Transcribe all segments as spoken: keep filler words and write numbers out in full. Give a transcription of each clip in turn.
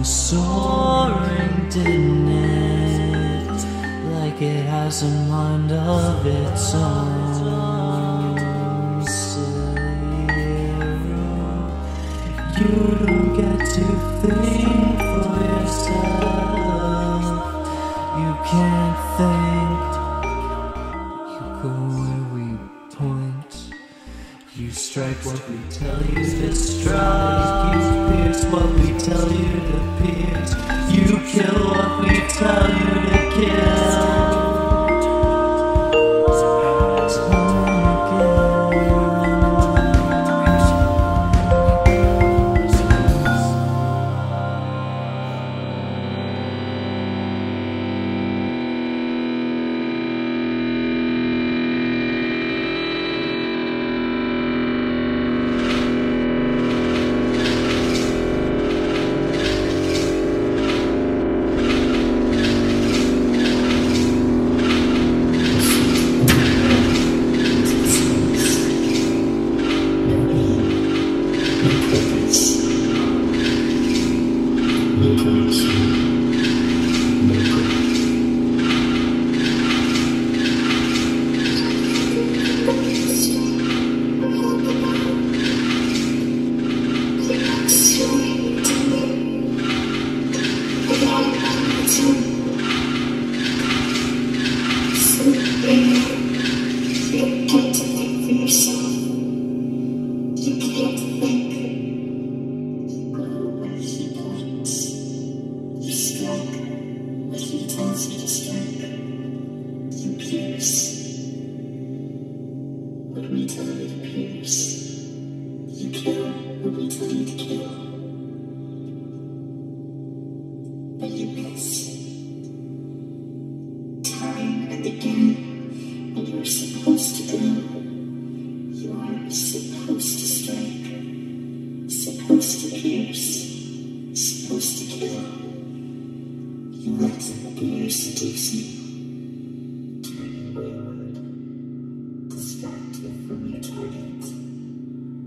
soaring, didn't it? Like it has a mind of its own. You don't get to think for yourself. You can't think. You go where we point. You strike what we tell you to strike. You pierce what we tell you to pierce. You kill what we tell you to kill.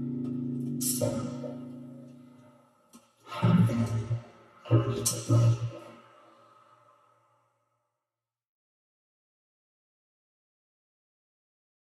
How then are we to blame?